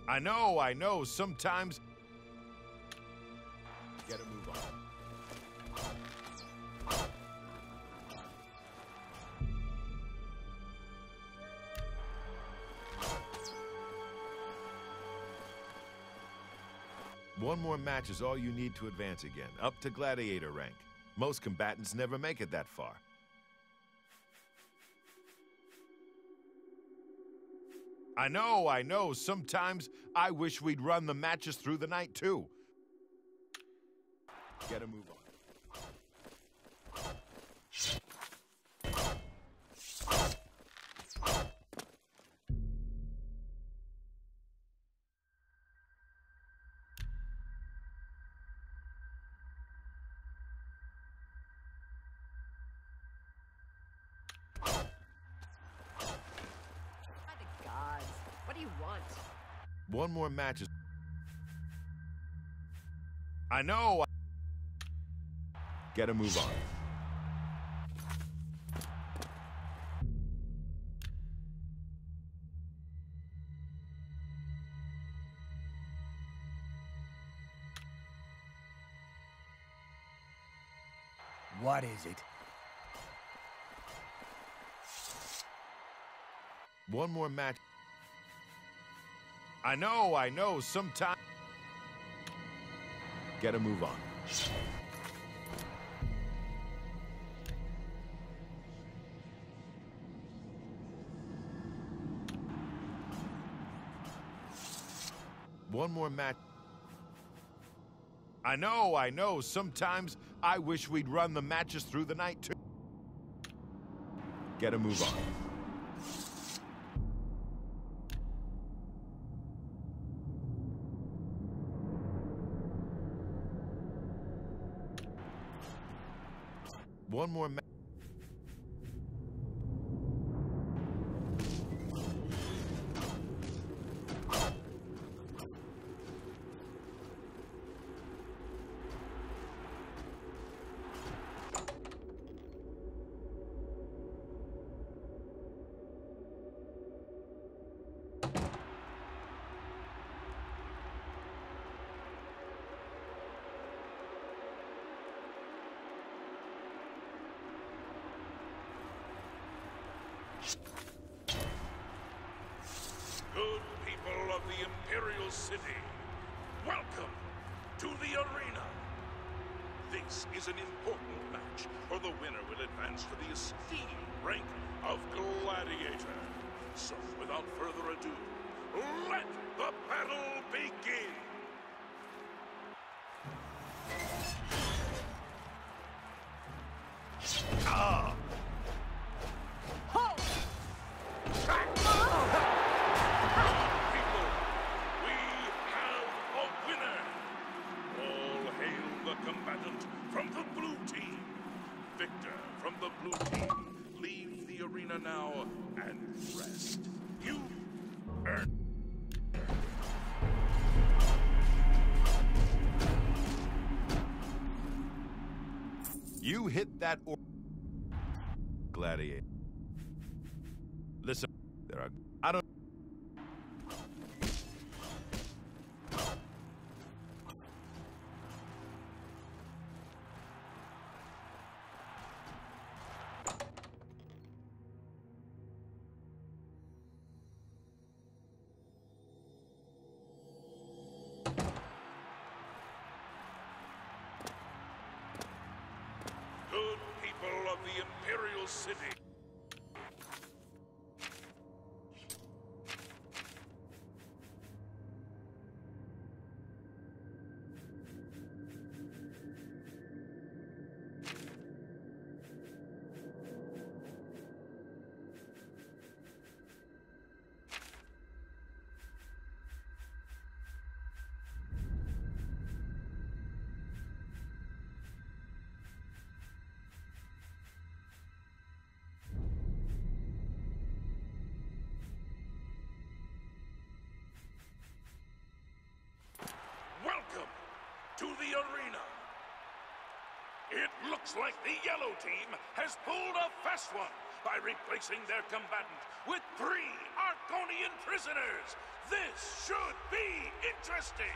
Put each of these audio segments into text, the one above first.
I know, sometimes... Gotta move on. One more match is all you need to advance again, up to gladiator rank. Most combatants never make it that far. I know, sometimes I wish we'd run the matches through the night too. Gotta move on. What do you want? One more match is... I know. Gotta move on. What is it? One more match. I know, sometimes... Gotta move on. One more match. I know, sometimes I wish we'd run the matches through the night too. Gotta move on. One more match. Good people of the Imperial City, welcome to the arena. This is an important match, for the winner will advance to the esteemed rank of gladiator. So, without further ado, let the battle begin! Ah! From the blue team. Victor from the blue team. Leave the arena now and rest. You earned. You hit that or... Gladiator. Listen, there are... I don't... Good people of the Imperial City. Welcome to the arena. It looks like the yellow team has pulled a fast one by replacing their combatant with 3 Arconian prisoners. prisoners. This should be interesting.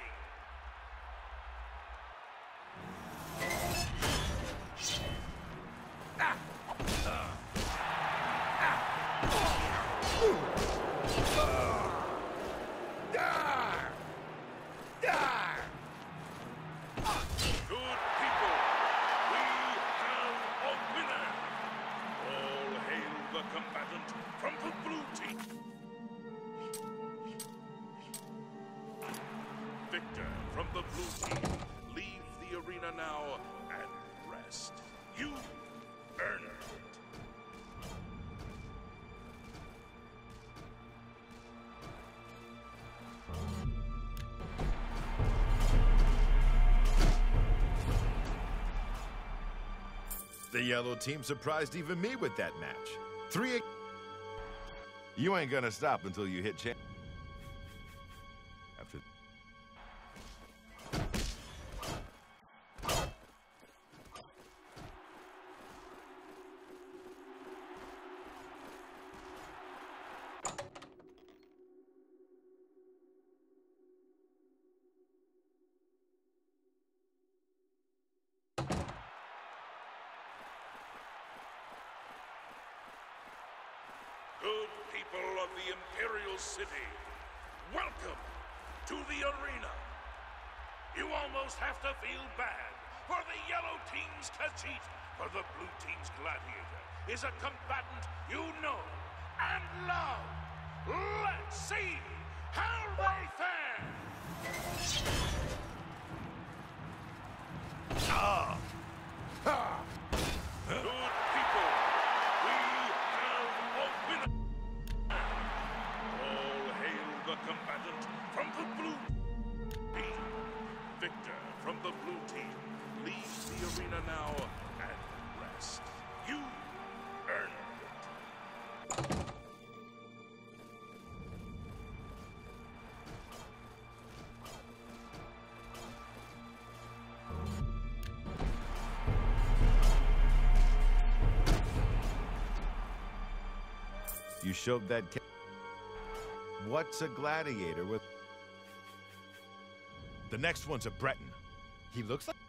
Good people, we have a winner. All hail the combatant from the blue team. Victor from the blue team, leave the arena now and rest. You earned it. The yellow team surprised even me with that match. 3. You ain't gonna stop until you hit champ. After. Good people of the Imperial City, welcome to the arena. You almost have to feel bad for the yellow team's Khajiit, for the blue team's gladiator is a combatant you know and love. Let's see how they fare. Good people, we have a winner. All hail the combatant from the blue team. Victor from the blue team, leave the arena now and rest. You earned it. You showed that. What's a gladiator with? The next one's a Breton. He looks like.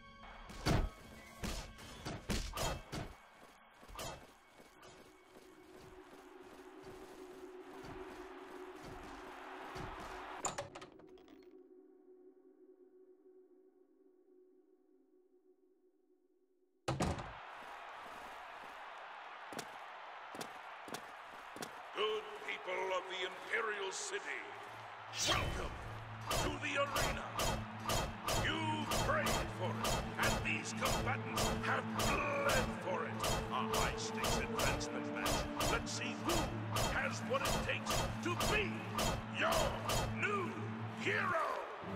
Good people of the Imperial City, welcome to the arena. You prayed for it, and these combatants have bled for it. A high-stakes advancement match. Let's see who has what it takes to be your new hero.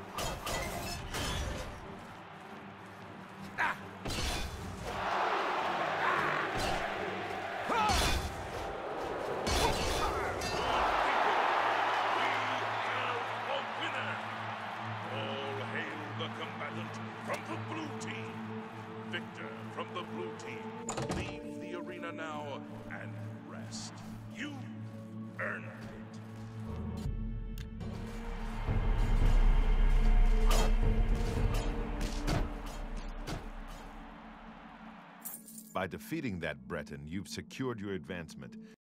From the blue team, Victor from the blue team, leave the arena now and rest. You earned it. By defeating that Breton, you've secured your advancement.